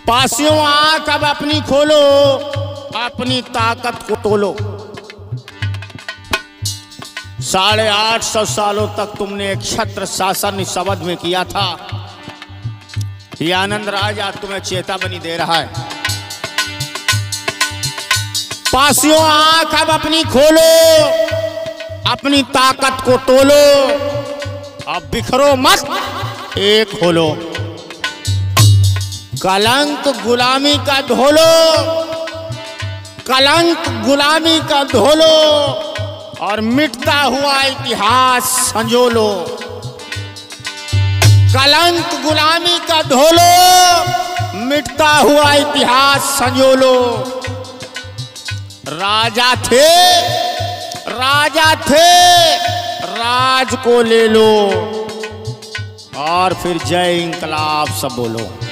पासियों आंख अब अपनी खोलो, अपनी ताकत को तोलो। 850 सालों तक तुमने एक छत्र शासन इस अवध में किया था। ये आनंद राज आज तुम्हें चेतावनी दे रहा है। पासियों आंख अब अपनी खोलो, अपनी ताकत को तोलो। अब बिखरो मत, एक होलो। कलंक गुलामी का धोलो, कलंक गुलामी का धोलो और मिटता हुआ इतिहास संजोलो। कलंक गुलामी का धोलो, मिटता हुआ इतिहास संजोलो। राजा थे, राजा थे, राज को ले लो और फिर जय इंकलाब सब बोलो।